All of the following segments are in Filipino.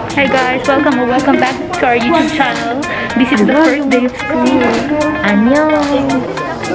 Hi guys, welcome back to our YouTube channel. This is the first day of school. Annyeong!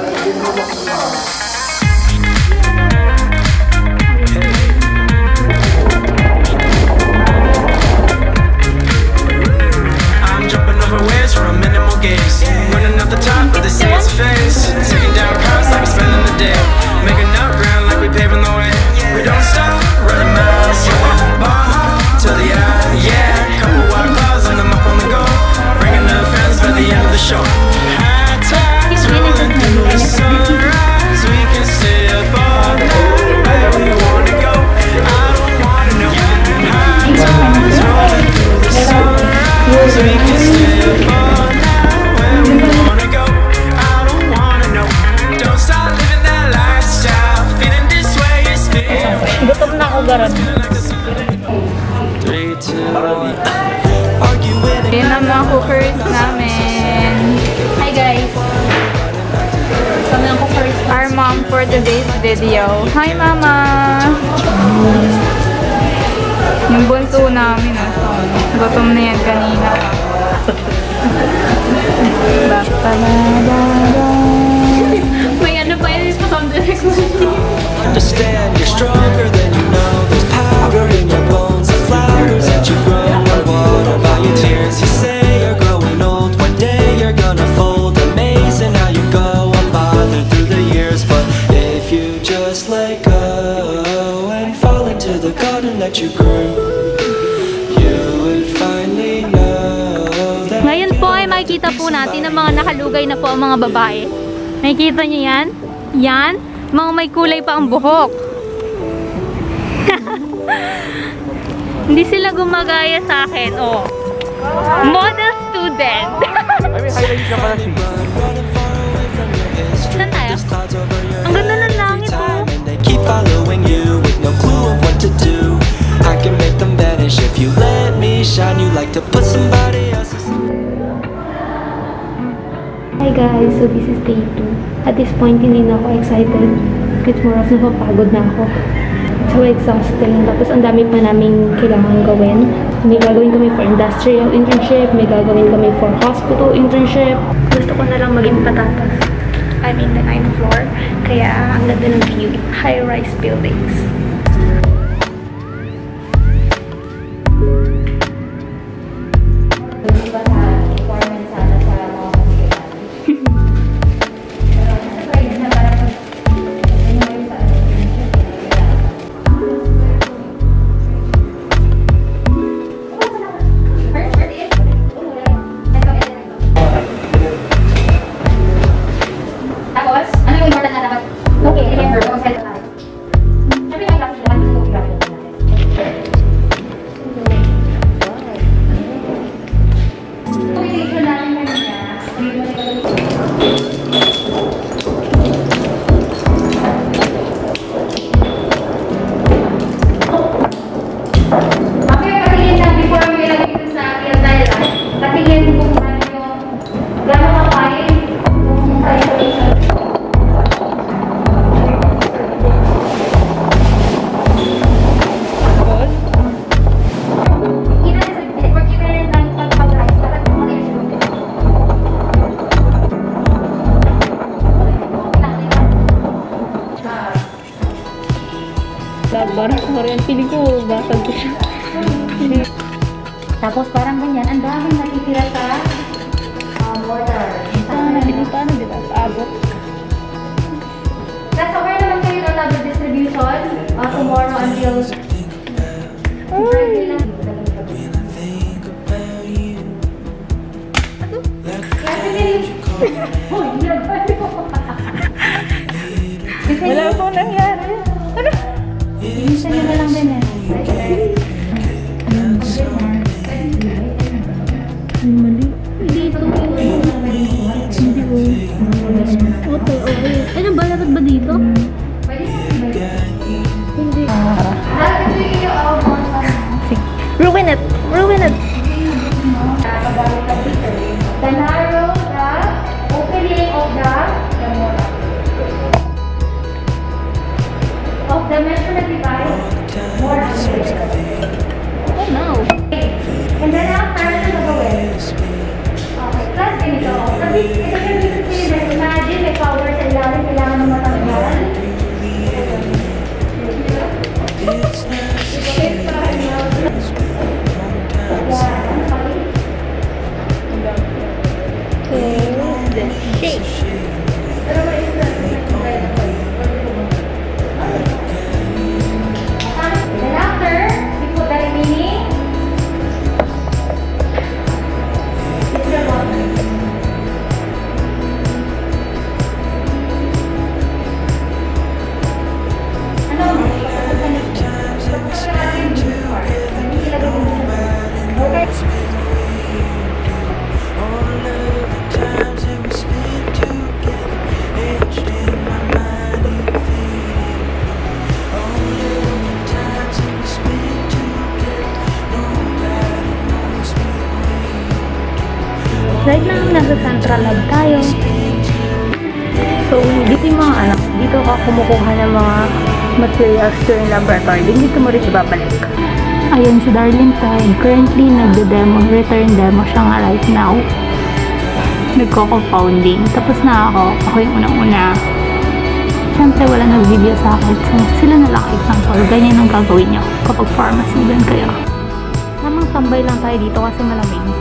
I'm jumping over waves for a minimal gaze. Running out the top, but they say it's a phase. Taking down cars like we're spending the day. Making up ground like we paving the way. We don't stop, running miles. Bahay till the eye, yeah. Couple wild clouds and I'm up on the go. Bringing the fans by the end of the show. High tides rolling through the sunrise. We can stay up all night where we wanna go. I don't wanna know. High tides rolling through the sunrise. We can stay up all night where we wanna go. I don't wanna know. Don't stop living that lifestyle. Feeling this way is still. Gutom na ako, garod. 3, 2, 1. Arguing. Yan ang mga cookers namin. Hi guys! Kami ang cookers. Our mom for today's video. Hi mama! Yung bunso namin. Gutom na yan kanina. May ano pa yun from the recording. Understand you're stronger than you know. There's power in your bones, the flowers that you grow. Are watered by your tears. You say you're growing old. One day you're gonna fold. Amazing how you go unbothered through the years. But if you just let go and fall into the garden that you grew, you would finally know that. Ngayon po ay makikita po natin ang mga nakalugay na po ang mga babae. Nakikita niyo yan? Yan? Mga may kulay pa ang buhok. Hindi sila gumagaya sa akin. Oh. Model student. Saan tayo? Ang ganda ng langit oh. Keep following you with no clue of what to do. I can make them vanish if you let me shine. You like to put somebody else's. Hi guys, so this is day 2. At this point, hindi na ako excited. It's more of napapagod na ako. So exhausting. Tapos ang dami pa namin kailangan gawin. May gagawin kami for industrial internship, may gagawin kami for hospital internship. Gusto ko na lang maging patatas. I'm in the 9th floor, kaya ang ganda ng view. High-rise buildings. Parang feeling ko basag ko siya. Tapos parang ganyan, ang daming natitira sa water. Paano diba? Abot. That's aware naman kayo ng lab distribution tomorrow until Friday lang. Wala po nangyari. Ano? Bilisan nyo na lang din eh. Mali. Dito. Hindi ko. Okay. Ano ba? Dapat ba dito? Hindi. Ruin it! Ruin it! The narrow, the opening of the measurement device more accurate. Oh no! Right now, nasa Central Lab tayo. So, dito yung mga anak. Dito ka kumukuha ng mga materials during laboratory. Dito mo rin ibabalik. Ayan si Darlene Time. Currently, nagde-demo. Return demo siya nga right now. Nagko-compounding. Tapos na ako. Ako yung unang-una. Siyempre, wala nag-video sa akin. So, sila na lang example. Ganyan ang gagawin nyo kapag pharmacy din kayo. Tamang tambay lang tayo dito kasi malamig.